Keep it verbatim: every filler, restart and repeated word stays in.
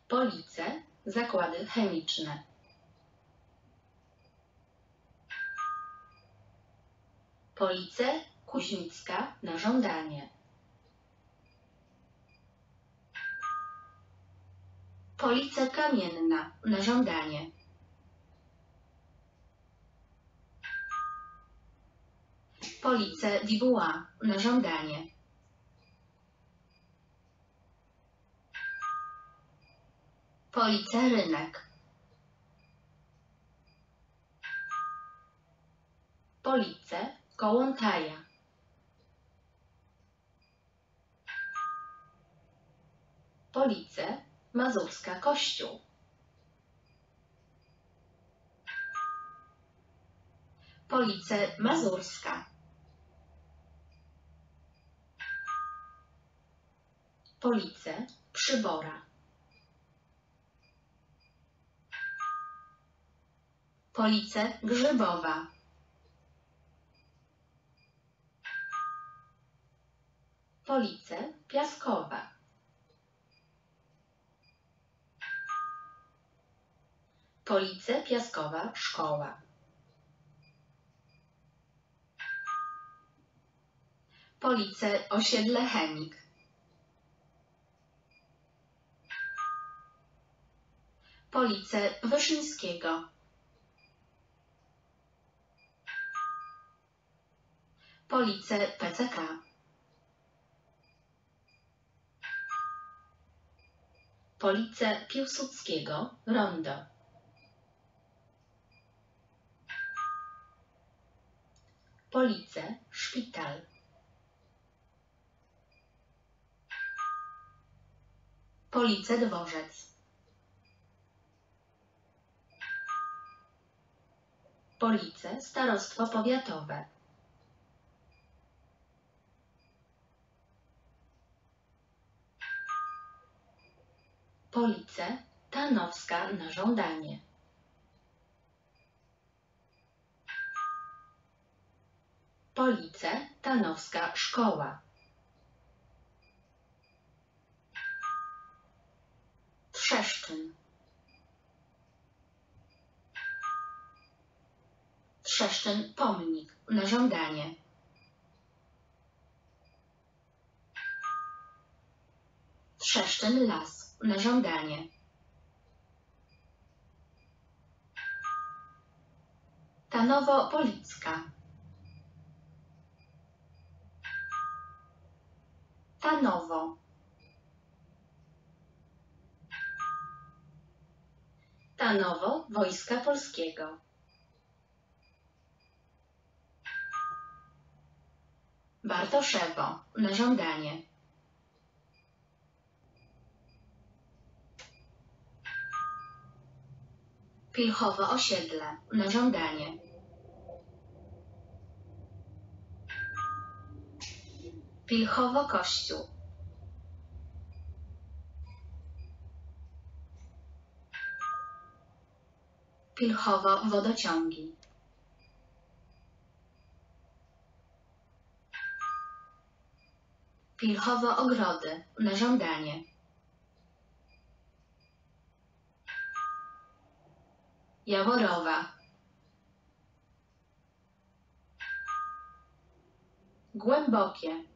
Police, zakłady chemiczne. Police, Kuźnicka na żądanie. Police Kamienna na żądanie. Police Dubois na żądanie. Police Rynek. Police Kołątaja. Police Mazurska Kościół. Police Mazurska. Police Przybora. Police Grzybowa. Police Piaskowa. Police Piaskowa Szkoła. Police Osiedle Chemik. Police Wyszyńskiego. Police P C K. Police Piłsudskiego Rondo. Police Szpital. Police Dworzec. Police Starostwo Powiatowe. Police Tarnowska na żądanie. Police Tarnowska Szkoła. Trzeszczyn. Trzeszczyn Pomnik na żądanie. Trzeszczyn Las na żądanie. Tanowo Policka. Tanowo. Tanowo Wojska Polskiego. Bartoszewo na żądanie. Pilchowo Osiedle na żądanie. Pilchowo Kościół. Pilchowo Wodociągi. Pilchowo Ogrody na żądanie. Jaworowa. Głębokie.